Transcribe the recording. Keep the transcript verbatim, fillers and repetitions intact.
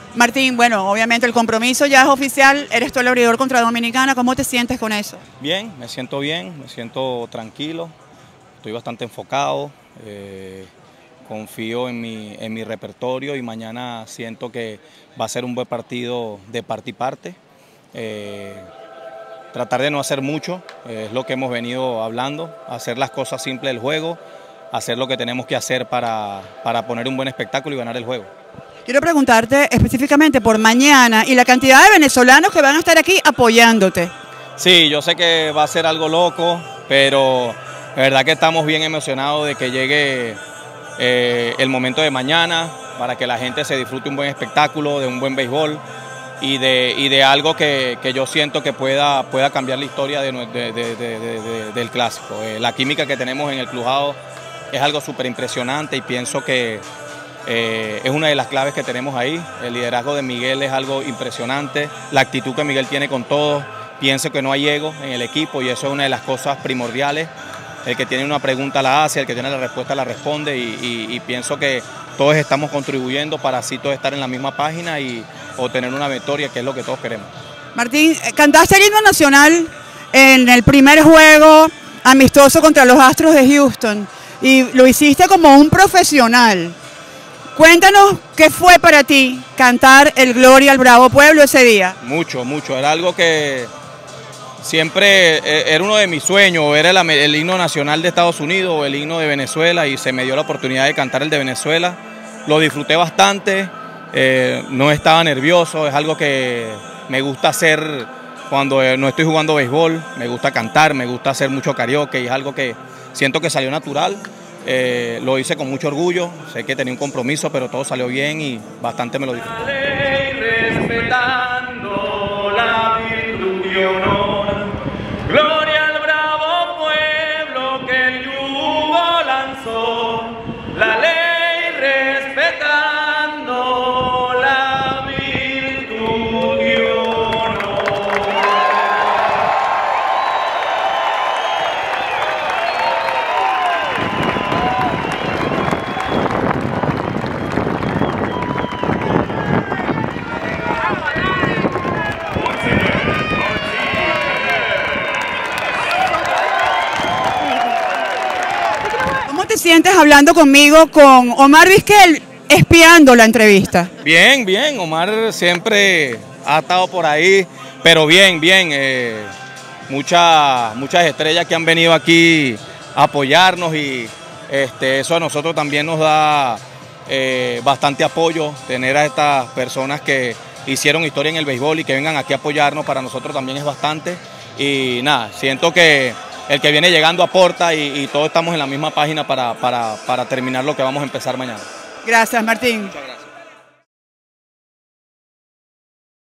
Martín, bueno, obviamente el compromiso ya es oficial, eres tú el abridor contra Dominicana, ¿cómo te sientes con eso? Bien, me siento bien, me siento tranquilo, estoy bastante enfocado, eh, confío en mi, en mi repertorio y mañana siento que va a ser un buen partido de parte y parte. Eh, tratar de no hacer mucho, eh, es lo que hemos venido hablando, hacer las cosas simples del juego, hacer lo que tenemos que hacer para, para poner un buen espectáculo y ganar el juego. Quiero preguntarte específicamente por mañana y la cantidad de venezolanos que van a estar aquí apoyándote. Sí, yo sé que va a ser algo loco, pero la verdad que estamos bien emocionados de que llegue eh, el momento de mañana para que la gente se disfrute un buen espectáculo, de un buen béisbol y de, y de algo que, que yo siento que pueda, pueda cambiar la historia de, de, de, de, de, del clásico. Eh, la química que tenemos en el clubhouse es algo súper impresionante y pienso que Eh, es una de las claves que tenemos ahí. El liderazgo de Miguel es algo impresionante, la actitud que Miguel tiene con todos, pienso que no hay ego en el equipo y eso es una de las cosas primordiales. El que tiene una pregunta la hace, el que tiene la respuesta la responde y, y, y pienso que todos estamos contribuyendo para así todos estar en la misma página y obtener una victoria, que es lo que todos queremos. Martín, cantaste el himno nacional en el primer juego amistoso contra los Astros de Houston y lo hiciste como un profesional. Cuéntanos qué fue para ti cantar el Gloria al Bravo Pueblo ese día. Mucho, mucho. Era algo que siempre era uno de mis sueños, era el, el himno nacional de Estados Unidos o el himno de Venezuela y se me dio la oportunidad de cantar el de Venezuela. Lo disfruté bastante, eh, no estaba nervioso, es algo que me gusta hacer cuando no estoy jugando béisbol, me gusta cantar, me gusta hacer mucho karaoke y es algo que siento que salió natural. Eh, lo hice con mucho orgullo, sé que tenía un compromiso, pero todo salió bien y bastante me lo disfruté. La ley respetando la virtud y honor. Gloria al bravo pueblo que el yugo lanzó. La ley respetando la virtud y honor. ¿Cómo te sientes hablando conmigo con Omar Vizquel, espiando la entrevista? Bien, bien, Omar siempre ha estado por ahí, pero bien, bien. Eh, muchas, muchas estrellas que han venido aquí a apoyarnos y este, eso a nosotros también nos da eh, bastante apoyo, tener a estas personas que hicieron historia en el béisbol y que vengan aquí a apoyarnos, para nosotros también es bastante. Y nada, siento que el que viene llegando aporta y, y todos estamos en la misma página para, para, para terminar lo que vamos a empezar mañana. Gracias, Martín.